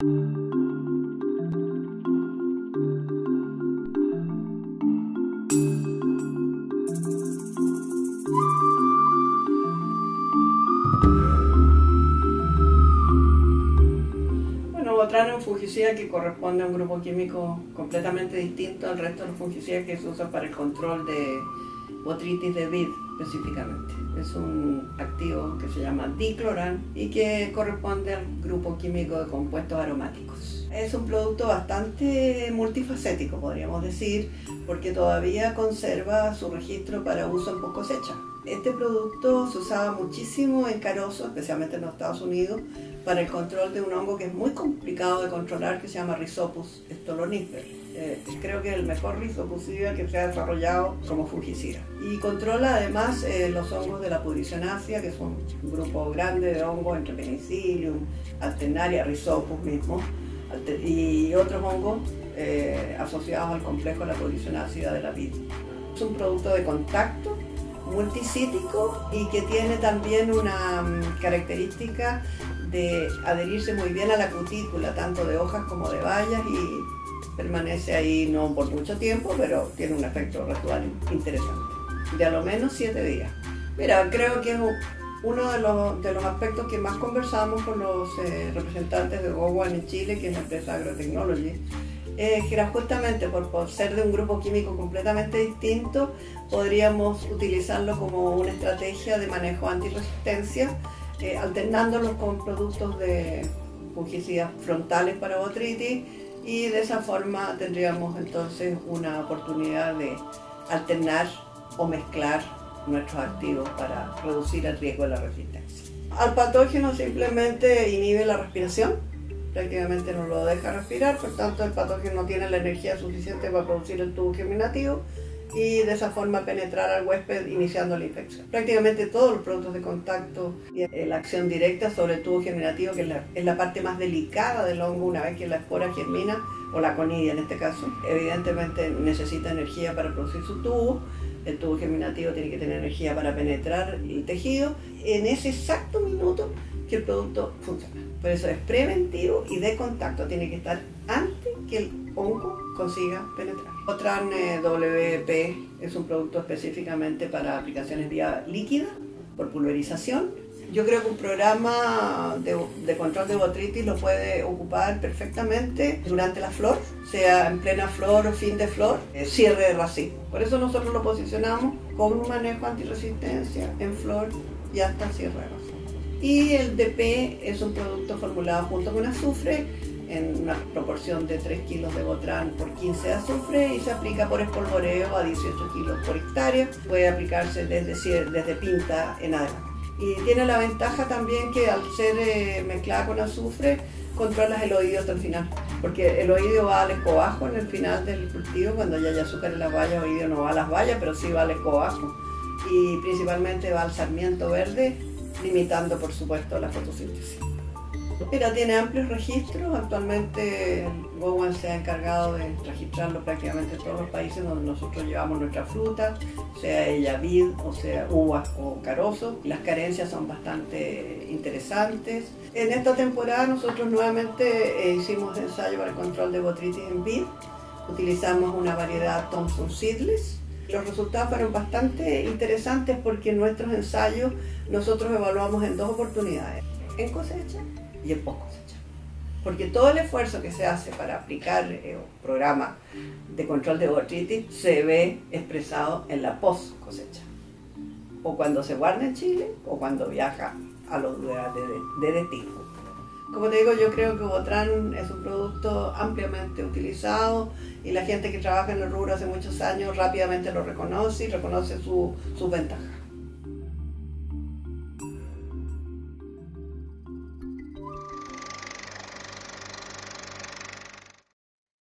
Botrán es un fungicida que corresponde a un grupo químico completamente distinto al resto de los fungicidas que se usan para el control de botrytis de vid específicamente. Es un activo que se llama dicloran y que corresponde al grupo químico de compuestos aromáticos. Es un producto bastante multifacético, podríamos decir, porque todavía conserva su registro para uso en post cosecha. Este producto se usaba muchísimo en carozo, especialmente en los Estados Unidos, para el control de un hongo que es muy complicado de controlar, que se llama Rhizopus stolonifer. Creo que es el mejor rizopusida que se ha desarrollado como fungicida. Y controla además los hongos de la pudricionácea, que es un grupo grande de hongos entre Penicillium, Alternaria, Rhizopus mismo, y otros hongos asociados al complejo de la pudricionácea de la vid. Es un producto de contacto multicítico y que tiene también una característica de adherirse muy bien a la cutícula, tanto de hojas como de bayas, y permanece ahí no por mucho tiempo, pero tiene un efecto residual interesante, de a lo menos 7 días. Mira, creo que es uno de los aspectos que más conversamos con los representantes de Go One en Chile, que es la empresa Agrotechnology, que era justamente por ser de un grupo químico completamente distinto, podríamos utilizarlo como una estrategia de manejo antirresistencia, alternándolos con productos de fungicidas frontales para botrytis, y de esa forma tendríamos entonces una oportunidad de alternar o mezclar nuestros activos para reducir el riesgo de la resistencia. Al patógeno simplemente inhibe la respiración, prácticamente no lo deja respirar, por tanto el patógeno no tiene la energía suficiente para producir el tubo germinativo y de esa forma penetrar al huésped iniciando la infección. Prácticamente todos los productos de contacto y la acción directa sobre el tubo germinativo, que es la parte más delicada del hongo una vez que la espora germina, o la conidia en este caso, evidentemente necesita energía para producir su tubo. El tubo germinativo tiene que tener energía para penetrar el tejido en ese exacto minuto que el producto funciona. Por eso es preventivo y de contacto, tiene que estar antes que el hongo consiga penetrar. Botrán WP es un producto específicamente para aplicaciones vía líquida, por pulverización. Yo creo que un programa de control de botrytis lo puede ocupar perfectamente durante la flor, sea en plena flor o fin de flor, cierre de racimo. Por eso nosotros lo posicionamos con un manejo antirresistencia en flor y hasta cierre de racimo. Y el DP es un producto formulado junto con azufre en una proporción de 3 kilos de Botrán por 15 de azufre, y se aplica por espolvoreo a 18 kilos por hectárea. Puede aplicarse desde pinta en adelante. Y tiene la ventaja también que al ser mezclada con azufre, controlas el oídio hasta el final, porque el oídio va al escobajo en el final del cultivo. Cuando ya hay azúcar en las bayas, el oídio no va a las bayas, pero sí va al escobajo, y principalmente va al sarmiento verde, limitando por supuesto la fotosíntesis. Mira, tiene amplios registros. Actualmente Go One se ha encargado de registrarlo prácticamente en todos los países donde nosotros llevamos nuestra fruta, sea ella vid, o sea uvas o carozo. Las carencias son bastante interesantes. En esta temporada nosotros nuevamente hicimos ensayo para el control de botrytis en vid. Utilizamos una variedad Thompson Seedless. Los resultados fueron bastante interesantes porque en nuestros ensayos nosotros evaluamos en 2 oportunidades, en cosecha y en post cosecha. Porque todo el esfuerzo que se hace para aplicar un programa de control de botrytis se ve expresado en la post cosecha, o cuando se guarda en Chile o cuando viaja a los lugares de destino. Como te digo, yo creo que Botrán es un producto ampliamente utilizado, y la gente que trabaja en el rubro hace muchos años rápidamente lo reconoce y reconoce sus ventajas.